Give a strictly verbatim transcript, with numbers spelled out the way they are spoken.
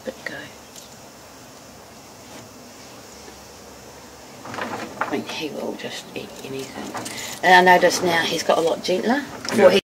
it go. I mean, he will just eat anything. And I notice now he's got a lot gentler. Before Yeah. he